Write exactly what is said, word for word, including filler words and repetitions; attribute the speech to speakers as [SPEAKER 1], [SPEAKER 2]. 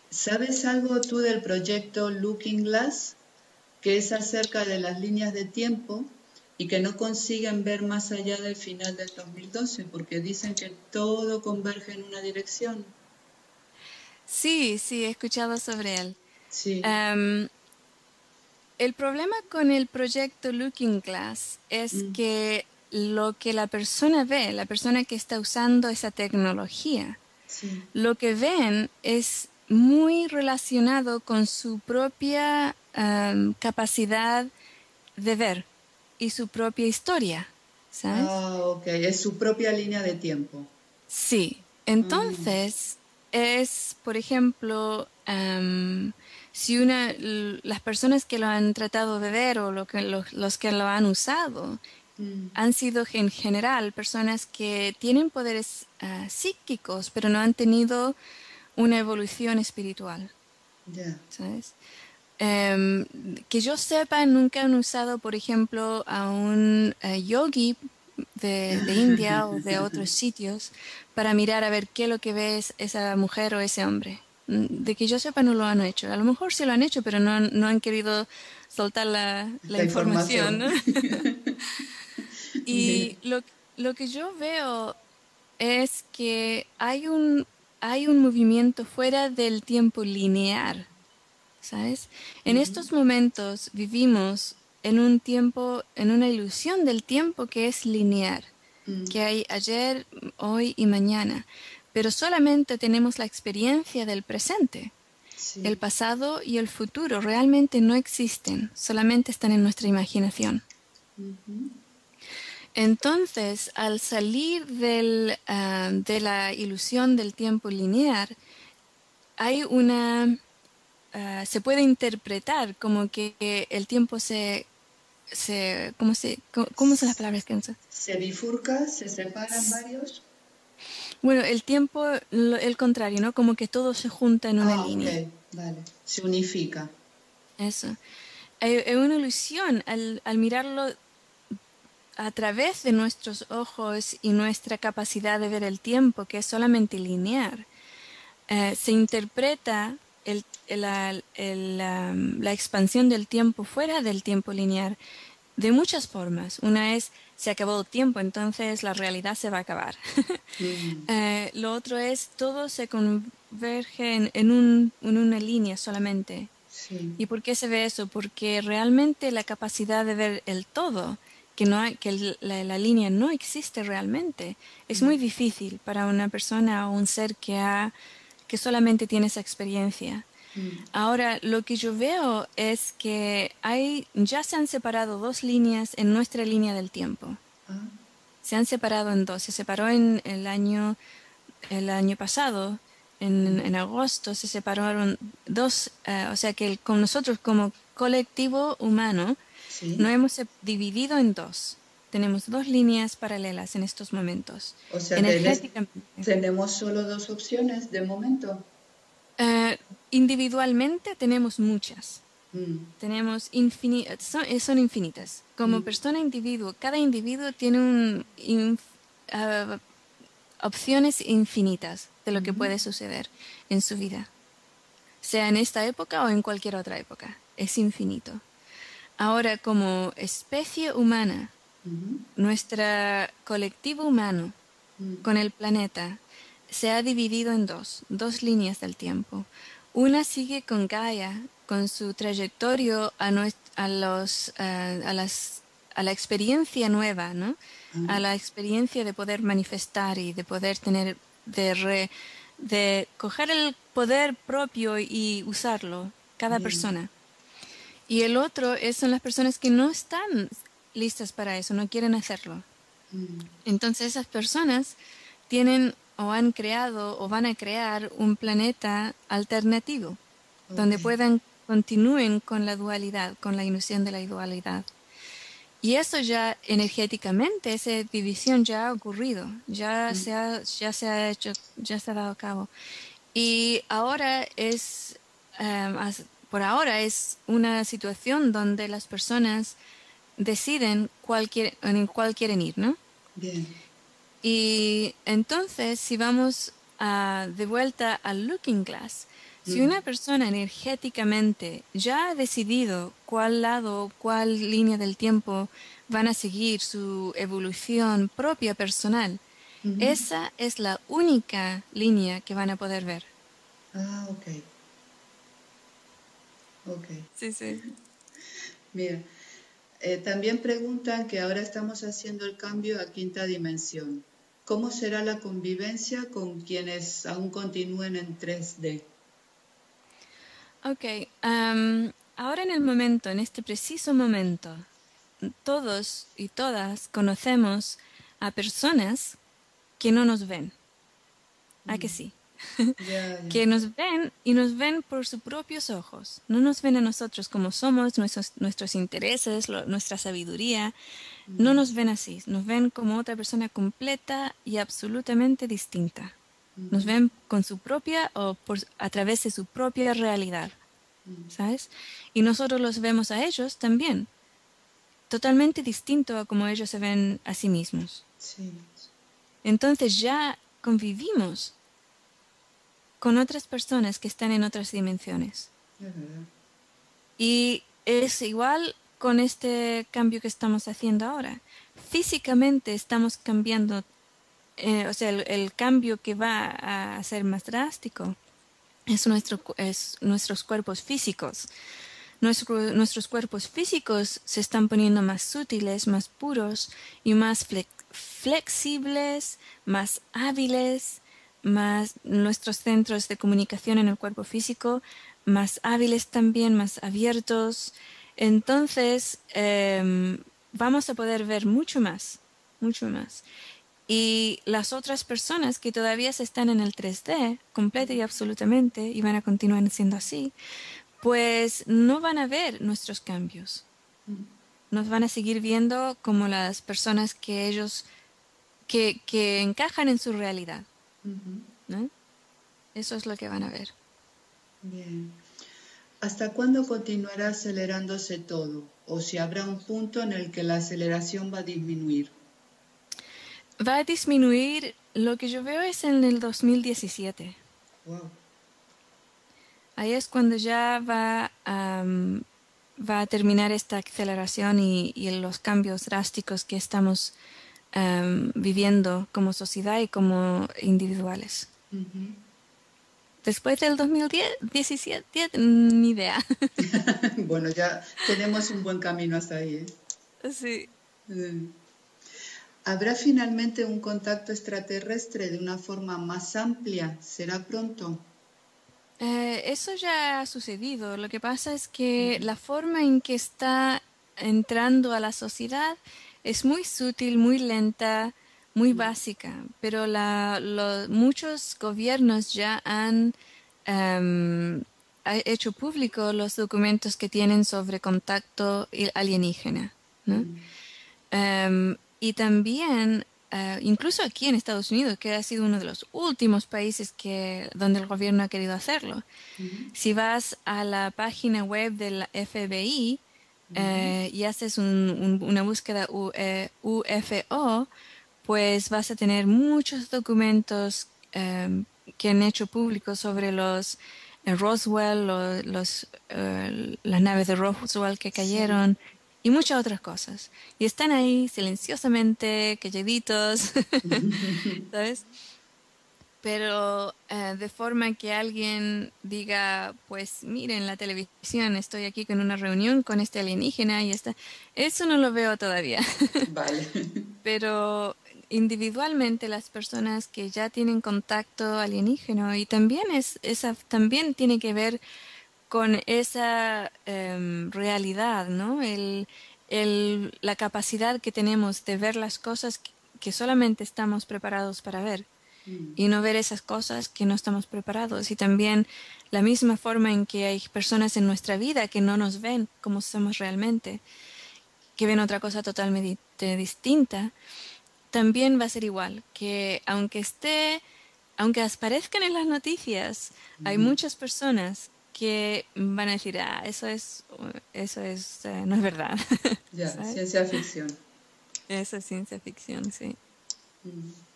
[SPEAKER 1] ¿Sabes algo tú del proyecto Looking Glass, que es acerca de las líneas de tiempo y que no consiguen ver más allá del final del dos mil doce porque dicen que todo converge en una dirección?
[SPEAKER 2] Sí, sí, he escuchado sobre él.
[SPEAKER 1] Sí.
[SPEAKER 2] Am, el problema con el proyecto Looking Glass es
[SPEAKER 1] Mm,
[SPEAKER 2] que lo que la persona ve, la persona que está usando esa tecnología,
[SPEAKER 1] sí.
[SPEAKER 2] lo que ven es muy relacionado con su propia am, capacidad de ver y su propia historia, ¿sabes?
[SPEAKER 1] Ah, ok. Es su propia línea de tiempo.
[SPEAKER 2] Sí,
[SPEAKER 1] Ah,
[SPEAKER 2] entonces es, por ejemplo, am, si una, l- las personas que lo han tratado de ver o lo que, los, los que lo han usado
[SPEAKER 1] mm,
[SPEAKER 2] han sido en general personas que tienen poderes ah, psíquicos, pero no han tenido una evolución espiritual,
[SPEAKER 1] ya.
[SPEAKER 2] ¿sabes? Em, que yo sepa, nunca han usado, por ejemplo, a un eh, yogi de, de India o de otros sitios para mirar a ver qué es lo que ve es esa mujer o ese hombre. Mm, De que yo sepa, no lo han hecho. A lo mejor sí lo han hecho, pero no, han- no han querido soltar la, la
[SPEAKER 1] La
[SPEAKER 2] información,
[SPEAKER 1] información.
[SPEAKER 2] ¿no?
[SPEAKER 1] Mira.
[SPEAKER 2] Y lo, lo que yo veo es que hay un, hay un movimiento fuera del tiempo lineal. ¿Sabes? En
[SPEAKER 1] Ujú,
[SPEAKER 2] estos momentos vivimos en un tiempo, en una ilusión del tiempo que es lineal,
[SPEAKER 1] mm,
[SPEAKER 2] que hay ayer, hoy y mañana, pero solamente tenemos la experiencia del presente. El
[SPEAKER 1] sí.
[SPEAKER 2] pasado y el futuro realmente no existen, solamente están en nuestra imaginación.
[SPEAKER 1] Ujú.
[SPEAKER 2] Entonces, al salir del, ah, de la ilusión del tiempo lineal, hay una ah, se puede interpretar como que el tiempo se, se, ¿cómo se, cómo, cómo son las palabras que uso?
[SPEAKER 1] Se bifurca, se separan
[SPEAKER 2] S-
[SPEAKER 1] varios.
[SPEAKER 2] Bueno, el tiempo, lo- el contrario, ¿no? Como que todo se junta en una
[SPEAKER 1] Ah, ok,
[SPEAKER 2] línea.
[SPEAKER 1] vale. Se unifica.
[SPEAKER 2] Eso. Hay, hay una ilusión al, al mirarlo a través de nuestros ojos y nuestra capacidad de ver el tiempo, que es solamente lineal. Eh, se interpreta el- la, el, am, la expansión del tiempo fuera del tiempo lineal de muchas formas. Una es, se acabó el tiempo, entonces la realidad se va a acabar.
[SPEAKER 1] Mm,
[SPEAKER 2] Eh, lo otro es, todo se converge en, en un- en una línea solamente.
[SPEAKER 1] sí.
[SPEAKER 2] ¿Y por qué se ve eso? Porque realmente la capacidad de ver el todo, que, no hay, que el- la, la línea no existe realmente, es
[SPEAKER 1] Mm,
[SPEAKER 2] muy difícil para una persona o un ser que, ha, que solamente tiene esa experiencia.
[SPEAKER 1] mm.
[SPEAKER 2] Ahora, lo que yo veo es que hay, ya se han separado dos líneas en nuestra línea del tiempo.
[SPEAKER 1] Ah,
[SPEAKER 2] Se han separado en dos. Se separó en el año, el año pasado, en,
[SPEAKER 1] ujú.
[SPEAKER 2] en agosto, se separaron dos, eh, o sea que el- con nosotros como colectivo humano nos
[SPEAKER 1] Sí.
[SPEAKER 2] hemos sep- dividido en dos. Tenemos dos líneas paralelas en estos momentos,
[SPEAKER 1] O sea que en es-
[SPEAKER 2] energéticamente.
[SPEAKER 1] tenemos solo dos opciones de momento.
[SPEAKER 2] Eh, individualmente tenemos muchas.
[SPEAKER 1] Mm,
[SPEAKER 2] Tenemos infini- son, eh, son infinitas. Como
[SPEAKER 1] mm,
[SPEAKER 2] persona individuo, cada individuo tiene un, inf- ah, opciones infinitas de lo que
[SPEAKER 1] ujú,
[SPEAKER 2] puede suceder en su vida, sea en esta época o en cualquier otra época. Es infinito. Ahora, como especie humana,
[SPEAKER 1] ujú,
[SPEAKER 2] nuestro colectivo humano
[SPEAKER 1] mm,
[SPEAKER 2] con el planeta se ha dividido en dos, dos líneas del tiempo. Una sigue con Gaia, con su trayectoria a, nues- a los, eh, a las, a la experiencia nueva, ¿no? A
[SPEAKER 1] ah,
[SPEAKER 2] la experiencia de poder manifestar y de poder tener, de, re- de coger el poder propio y usarlo, cada
[SPEAKER 1] bien.
[SPEAKER 2] persona. Y el otro es, son las personas que no están listas para eso, no quieren hacerlo.
[SPEAKER 1] Mm,
[SPEAKER 2] Entonces esas personas tienen o han creado o van a crear un planeta alternativo
[SPEAKER 1] ok.
[SPEAKER 2] donde puedan continúen con la dualidad, con la ilusión de la dualidad. Y eso ya energéticamente, esa división ya ha ocurrido, ya
[SPEAKER 1] Mm,
[SPEAKER 2] se ha, ya se ha hecho, ya se ha dado a cabo. Y ahora es, em, as- por ahora es una situación donde las personas deciden cuál quiere- en cuál quieren ir, ¿no?
[SPEAKER 1] bien.
[SPEAKER 2] Y entonces, si vamos a- de vuelta al Looking Glass, Si una persona energéticamente ya ha decidido cuál lado, cuál línea del tiempo van a seguir su evolución propia personal,
[SPEAKER 1] Ujú.
[SPEAKER 2] esa es la única línea que van a poder ver.
[SPEAKER 1] Ah, ok, ok.
[SPEAKER 2] Sí, sí.
[SPEAKER 1] Mira, eh, también preguntan que ahora estamos haciendo el cambio a quinta dimensión. ¿Cómo será la convivencia con quienes aún continúen en tres D?
[SPEAKER 2] Ok, am, ahora en el momento, en este preciso momento, todos y todas conocemos a personas que no nos ven. ¿A que
[SPEAKER 1] Mm,
[SPEAKER 2] sí?
[SPEAKER 1] ya, ya.
[SPEAKER 2] Que nos ven y nos ven por sus propios ojos. No nos ven a nosotros como somos, nuestros, nuestros intereses, lo- nuestra sabiduría. No
[SPEAKER 1] Mm,
[SPEAKER 2] nos ven así. Nos ven como otra persona completa y absolutamente distinta. Nos
[SPEAKER 1] ujú,
[SPEAKER 2] ven con su propia o por, a través de su propia realidad,
[SPEAKER 1] mm,
[SPEAKER 2] ¿sabes? Y nosotros los vemos a ellos también, totalmente distinto a como ellos se ven a sí mismos.
[SPEAKER 1] sí,
[SPEAKER 2] Entonces ya convivimos con otras personas que están en otras dimensiones.
[SPEAKER 1] es verdad.
[SPEAKER 2] Y es igual con este cambio que estamos haciendo ahora. Físicamente estamos cambiando, eh, o sea, el, el cambio que va a ser más drástico es, nuestro, cu- es nuestros cuerpos físicos. Nuestro- nuestros cuerpos físicos se están poniendo más sutiles, más puros y más flex- flexibles, más hábiles, más nuestros centros de comunicación en el cuerpo físico, más hábiles también, más abiertos. Entonces, em, vamos a poder ver mucho más, mucho más. Y las otras personas que todavía se están en el tres D, completa y absolutamente, y van a continuar siendo así, pues no van a ver nuestros cambios.
[SPEAKER 1] Mm,
[SPEAKER 2] Nos van a seguir viendo como las personas que ellos, que, que encajan en su realidad,
[SPEAKER 1] ujú.
[SPEAKER 2] ¿no? Eso es lo que van a ver.
[SPEAKER 1] Bien. ¿Hasta cuándo continuará acelerándose todo? ¿O si habrá un punto en el que la aceleración va a disminuir?
[SPEAKER 2] Va a disminuir, lo que yo veo es en el dos mil diecisiete.
[SPEAKER 1] Wow.
[SPEAKER 2] Ahí es cuando ya va a, mm, va a terminar esta aceleración y, y los cambios drásticos que estamos em, viviendo como sociedad y como individuales.
[SPEAKER 1] Ujú.
[SPEAKER 2] Después del dos mil diecisiete, ni idea.
[SPEAKER 1] Bueno, ya tenemos un buen camino hasta ahí, ¿eh?
[SPEAKER 2] Sí.
[SPEAKER 1] Mm. ¿Habrá finalmente un contacto extraterrestre de una forma más amplia? ¿Será pronto?
[SPEAKER 2] Eh, eso ya ha sucedido. Lo que pasa es que la forma en que está entrando a la sociedad es muy sutil, muy lenta, muy básica, pero la, lo- muchos gobiernos ya han em, ha hecho público los documentos que tienen sobre contacto i- alienígena, ¿no?
[SPEAKER 1] Mm,
[SPEAKER 2] Em, y también, eh, incluso aquí en Estados Unidos, que ha sido uno de los últimos países que, donde el gobierno ha querido hacerlo.
[SPEAKER 1] ujú,
[SPEAKER 2] Si vas a la página web del F B I
[SPEAKER 1] ujú,
[SPEAKER 2] eh, y haces un- un- una búsqueda U- eh, U F O, pues vas a tener muchos documentos em, que han hecho públicos sobre los eh, Roswell, lo- los, eh, las naves de Roswell que
[SPEAKER 1] sí.
[SPEAKER 2] cayeron y muchas otras cosas. Y están ahí silenciosamente, calladitos, ¿sabes? Pero eh, de forma que alguien diga, pues miren la televisión, estoy aquí con una reunión con este alienígena y está, eso no lo veo todavía.
[SPEAKER 1] Vale.
[SPEAKER 2] Pero individualmente las personas que ya tienen contacto alienígeno y también es esa también tiene que ver con esa em, realidad, ¿no? El, el- la capacidad que tenemos de ver las cosas que, que solamente estamos preparados para ver
[SPEAKER 1] Mm,
[SPEAKER 2] y no ver esas cosas que no estamos preparados. Y también la misma forma en que hay personas en nuestra vida que no nos ven como somos realmente, que ven otra cosa totalmente distinta, también va a ser igual, que aunque esté, aunque aparezcan en las noticias, hay
[SPEAKER 1] ujú.
[SPEAKER 2] muchas personas que van a decir, ah, eso es, eso es, eh, no es verdad,
[SPEAKER 1] Ya,
[SPEAKER 2] ¿sabes?
[SPEAKER 1] ciencia ficción.
[SPEAKER 2] Eso es ciencia ficción, sí.
[SPEAKER 1] Mm.